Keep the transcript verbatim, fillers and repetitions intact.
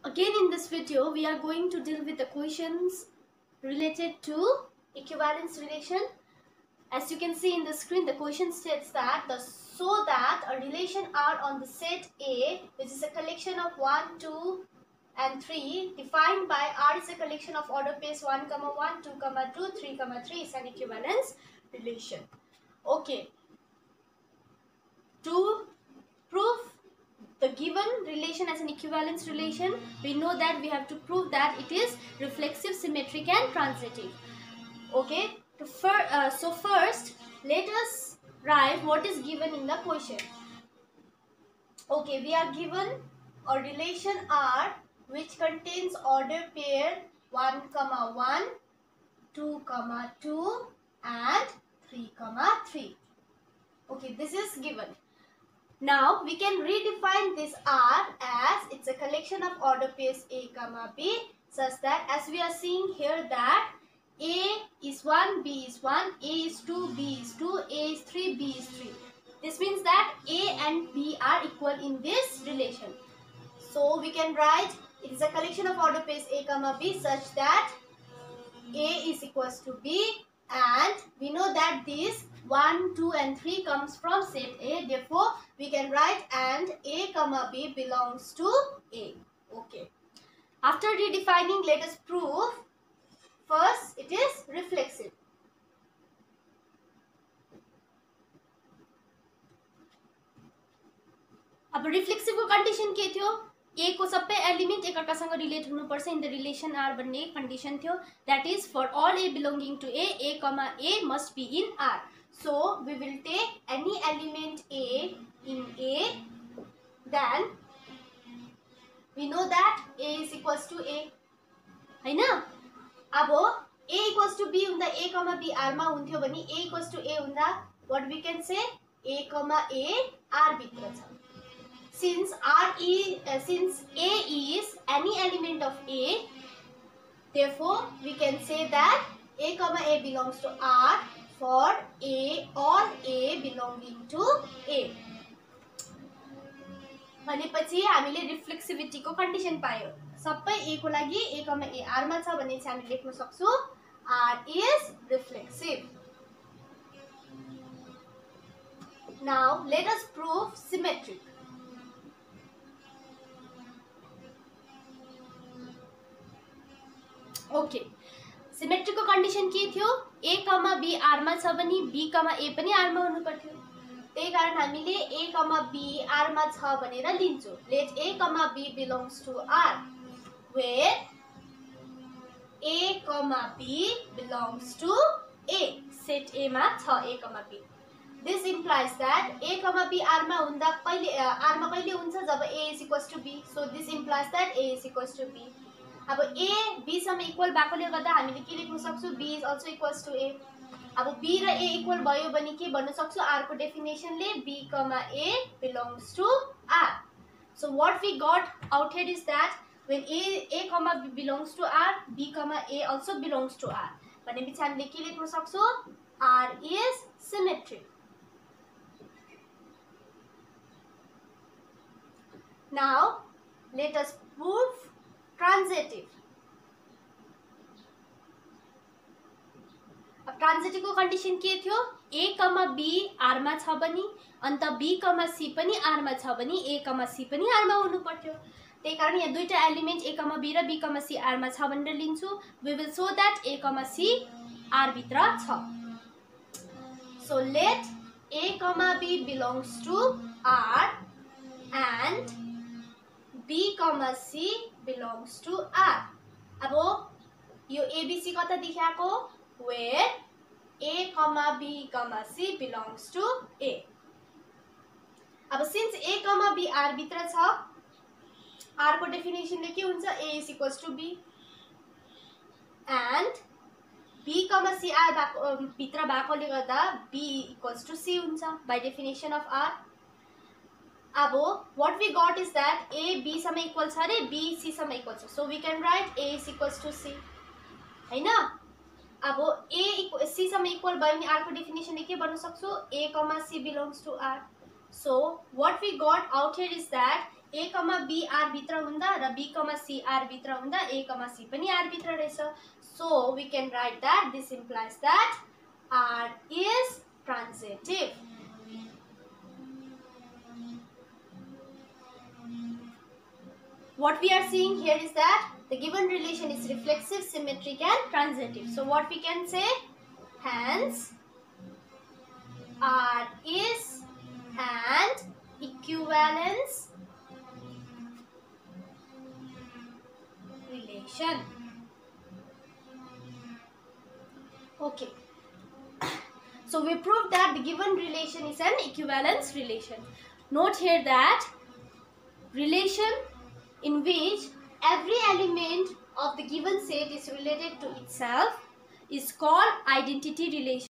Again, in this video, we are going to deal with the questions related to equivalence relation. As you can see in the screen, the question states that the so that a relation R on the set A, which is a collection of one, two, and three, defined by R is a collection of order pairs one, one, two, two, three, three, is an equivalence relation. Okay. To prove the given relation as an equivalence relation, we know that we have to prove that it is reflexive, symmetric, and transitive. Okay. To fir uh, so first, let us write what is given in the question. Okay, we are given a relation R which contains order pair one, one, two, two, and three, three. Okay, this is given. Now we can redefine this R as it's a collection of order pairs A, B, such that as we are seeing here that A is one, B is one, A is two, B is two, A is three, B is three. This means that A and B are equal in this relation. So we can write it is a collection of order pairs A, B such that A is equals to B, and we know that this one, two and three comes from set A. Therefore, we can write and A, B belongs to A. Okay. After redefining, let us prove. First, it is reflexive. अब reflexive को condition के थियो? A को सबै element एकअर्कासँग relate हुनुपर्छ in the relation R भन्ने condition थियो. That is, for all A belonging to A, A comma A must be in R. So we will take any element A in A. Then we know that A is equals to A. हैन? अब A equals to B हुँदा A comma B R मा हुन्थ्यो भने A equals to A हुँदा what we can say A comma A R भित्र छ. Since R is uh, since A is any element of A, therefore we can say that A comma A belongs to R for A or A belonging to A. भनेपछि हामीले रिफ्लेक्सिभिटी को condition पायौ. सबै A को लागि A comma A R मा छ भने चाहिँ हामी लेख्न सक्छौ R is reflexive. Now let us prove symmetric. Okay, symmetric को कन्डिसन के थियो? A कमा B R मा छ भने B कमा A पनि R मा हुनु पर्थ्यो. त्यही कारण हामीले A कमा B R मा छ भनेर लिन्छौं. Let A comma B belongs to R, where A comma B belongs to A. Set A मा छ A comma B. This implies that A comma B R मा हुँदा कहिले R मा कहिले हुन्छ जब A is equals to B. So this implies that A is equals to B. अब A B सम्म इक्वल भएकोले गर्दा हामीले के लेख्न सक्छौ? B is also equals to A. अब B र A इक्वल भयो भने के भन्न सक्छौ? R को डेफिनेसनले B, A belongs to R. So what we got out here is that when A A, B belongs to R, B, A also belongs to R. भनेपछि हामीले के लेख्न सक्छौ? R is symmetric. Now let us prove transitive. अब ट्रान्जिटिभ को condition के थियो? A comma B R मा छ भने अन्त B कमा C पनि R मा छ भने A कमा C पनि R मा हुनु पर्थ्यो. त्यही कारण यहाँ दुईटा एलिमेन्ट A कमा B र B कमा C R मा छ भनेर लिन्छु. We will show that A कमा C R भित्र छ. So let A comma B belongs to R and B कमा C belongs to R. अब यो A B C कता देखाएको? Where A comma B comma C belongs to A. अब since A comma B R भित्र छ, R को डेफिनेसनले के हुन्छ? A is equals to B and B comma C R भित्र भएकोले गर्दा B equals to C हुन्छ by definition of R. अब what we got is that A B सम्म इक्वल छ रे, B C सम्म इक्वल छ. So we can write A is equals to C. हैन? अब A C सम्म इक्वल भयो भने R को डेफिनेसनले के भन्न सक्छौ? A, C belongs to R. So what we got out here is that A, B R भित्र हुँदा र B, C R भित्र हुँदा A, C पनि R भित्र रहेछ. So we can write that this implies that R is transitive. What we are seeing here is that the given relation is reflexive, symmetric and transitive. So what we can say? Hence, R is an equivalence relation. Okay. So we proved that the given relation is an equivalence relation. Note here that relation in which every element of the given set is related to itself is called identity relation.